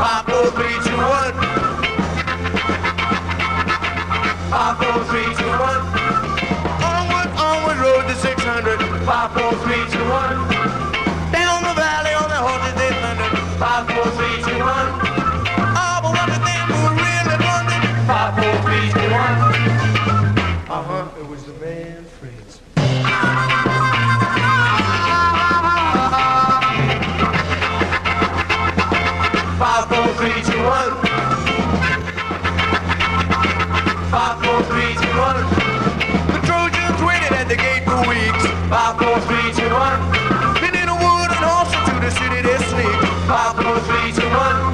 5, 4, 3, 2, 1. 5, 4, 3, 2, 1. Onward, onward, road to 600. 5, 4, 3, 2, 1. Down the valley on the horses they thundered. 5, 4, 3, 2, 1. Oh, but what did they really wondered? 5, 4, 3, 2, 1. It was the Manfreds. 5, 4, 3, 2, 1. 5, 4, 3, 2, 1. The Trojans waited at the gate for weeks. 5, 4, 3, 2, 1. Been in a wood and horse into the city they sneak. 5, 4, 3, 2, 1.